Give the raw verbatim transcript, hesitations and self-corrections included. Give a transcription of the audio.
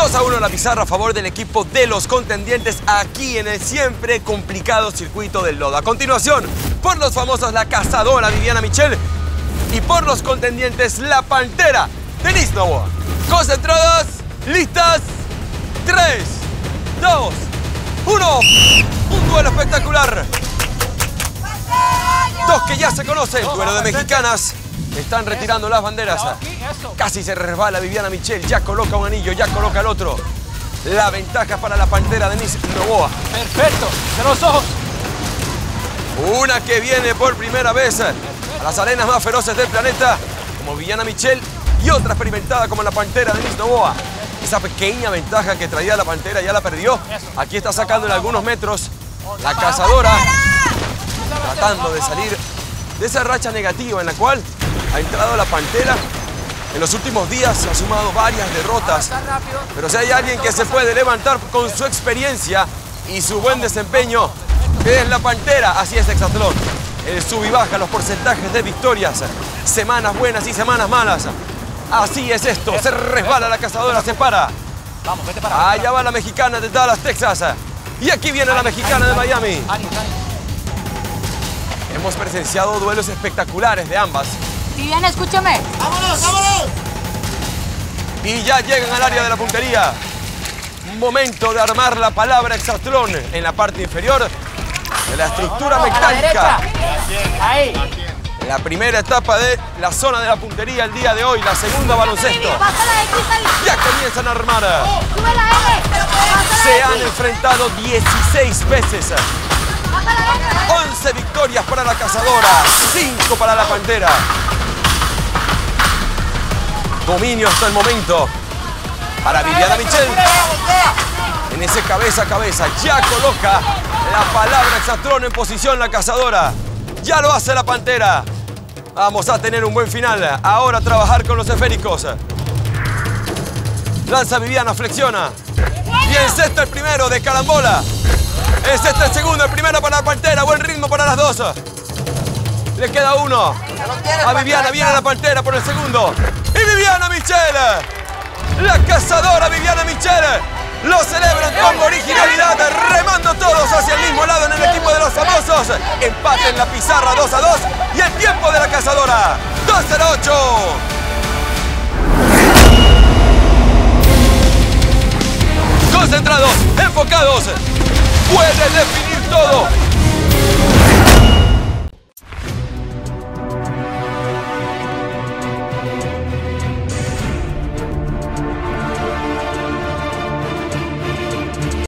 dos a uno la pizarra a favor del equipo de los contendientes aquí en el siempre complicado circuito del lodo. A continuación, por los famosos la cazadora Viviana Michel y por los contendientes la pantera Denise Novoa. Concentradas, listas, tres, dos, uno. Un duelo espectacular. Dos que ya se conocen, duelo de mexicanas. Están retirando las banderas. Casi se resbala Viviana Michel. Ya coloca un anillo, ya coloca el otro. La ventaja para la pantera Denise Novoa. Perfecto. Cierra los ojos. Una que viene por primera vez a las arenas más feroces del planeta, como Viviana Michel, y otra experimentada como la pantera Denise Novoa. Esa pequeña ventaja que traía la pantera ya la perdió. Aquí está sacando en algunos metros la cazadora, tratando de salir de esa racha negativa en la cual ha entrado la pantera. En los últimos días ha sumado varias derrotas, pero si hay alguien que se puede levantar con su experiencia y su buen desempeño, es la pantera. Así es Hexatlón. El sub y baja los porcentajes de victorias, semanas buenas y semanas malas. Así es esto, se resbala la cazadora, se para. Vamos, vete para allá va la mexicana de Dallas, Texas. Y aquí viene la mexicana de Miami. Hemos presenciado duelos espectaculares de ambas. Viviana, escúchame. ¡Vámonos, vámonos! Y ya llegan al área de la puntería. Momento de armar la palabra Hexatlón en la parte inferior de la estructura mecánica. Ahí. La primera etapa de la zona de la puntería el día de hoy, la segunda baloncesto. Ya comienzan a armar. Se han enfrentado dieciséis veces. once victorias para la cazadora, cinco para la pantera. Dominio hasta el momento para Viviana Michel. En ese cabeza a cabeza ya coloca la palabra Hexatlón en posición la cazadora. Ya lo hace la pantera. Vamos a tener un buen final. Ahora a trabajar con los esféricos. Lanza Viviana, flexiona. Y encesta el primero de carambola. Encesta el segundo, el primero para la pantera. Buen ritmo para las dos. Le queda uno. A Viviana, viene la pantera por el segundo. Y Viviana Michel. La cazadora Viviana Michel. Lo celebran con originalidad, remando todos hacia el mismo lado en el equipo de los famosos. Empate en la pizarra dos a dos y el tiempo de la cazadora dos cero ocho. Concentrados, enfocados. Puede definir todo.